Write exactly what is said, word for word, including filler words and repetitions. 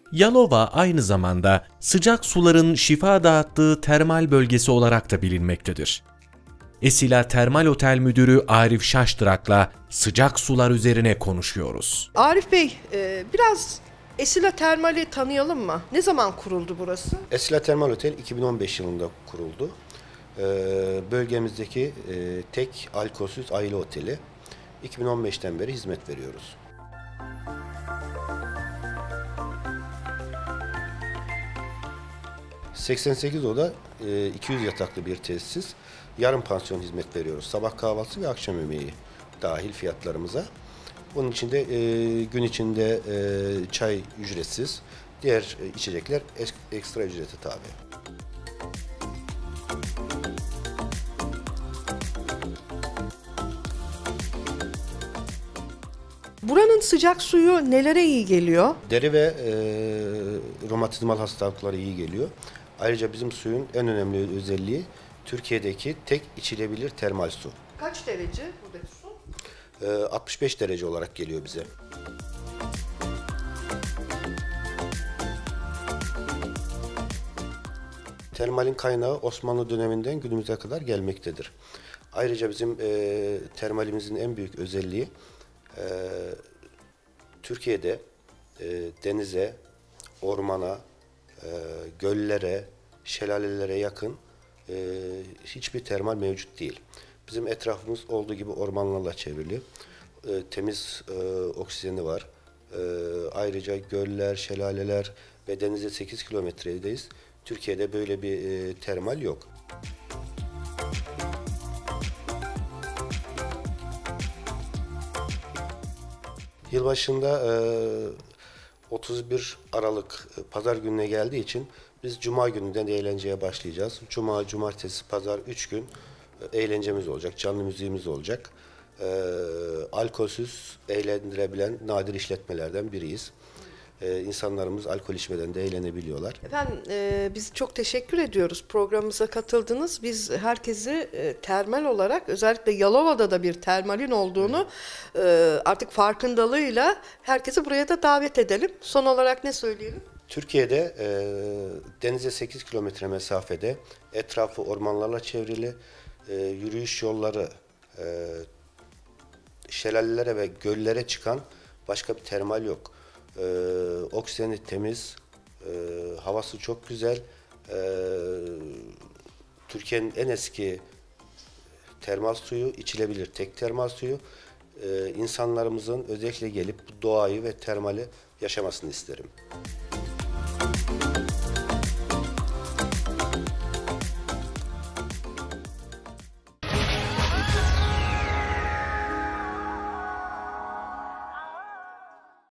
Yalova aynı zamanda sıcak suların şifa dağıttığı termal bölgesi olarak da bilinmektedir. Esila Termal Otel Müdürü Arif Şaştırak'la sıcak sular üzerine konuşuyoruz. Arif Bey, e, biraz Esila Termal'i tanıyalım mı? Ne zaman kuruldu burası? Esila Termal Otel iki bin on beş yılında kuruldu. Ee, bölgemizdeki e, tek alkolsüz aile oteli. iki bin on beşten beri hizmet veriyoruz. seksen sekiz oda, iki yüz yataklı bir tesis. Yarım pansiyon hizmet veriyoruz. Sabah kahvaltısı ve akşam yemeği dahil fiyatlarımıza. Bunun içinde e, gün içinde e, çay ücretsiz, diğer e, içecekler ekstra ücrete tabi. Buranın sıcak suyu nelere iyi geliyor? Deri ve e, romatizmal hastalıklara iyi geliyor. Ayrıca bizim suyun en önemli özelliği Türkiye'deki tek içilebilir termal su. Kaç derece buradaki su? E, altmış beş derece olarak geliyor bize. Termalin kaynağı Osmanlı döneminden günümüze kadar gelmektedir. Ayrıca bizim e, termalimizin en büyük özelliği e, Türkiye'de e, denize, ormana, e, göllere, şelalelere yakın e, hiçbir termal mevcut değil. Bizim etrafımız olduğu gibi ormanlarla çevrili. E, temiz e, oksijeni var. E, ayrıca göller, şelaleler ve denize sekiz kilometredeyiz. Türkiye'de böyle bir e, termal yok. Yılbaşında e, otuz bir Aralık e, Pazar gününe geldiği için biz Cuma gününden eğlenceye başlayacağız. Cuma, Cumartesi, Pazar üç gün e, eğlencemiz olacak, canlı müziğimiz olacak. E, alkolsüz eğlendirebilen nadir işletmelerden biriyiz. Ee, insanlarımız alkol içmeden de eğlenebiliyorlar. Efendim e, biz çok teşekkür ediyoruz. Programımıza katıldınız. Biz herkesi e, termal olarak, özellikle Yalova'da da bir termalin olduğunu e, artık farkındalığıyla herkesi buraya da davet edelim. Son olarak ne söyleyelim? Türkiye'de e, denize sekiz kilometre mesafede, etrafı ormanlarla çevrili, e, yürüyüş yolları, e, şelalelere ve göllere çıkan başka bir termal yok. Ee, oksijeni temiz, e, havası çok güzel. Ee, Türkiye'nin en eski termal suyu, içilebilir tek termal suyu. Ee, insanlarımızın özellikle gelip bu doğayı ve termali yaşamasını isterim.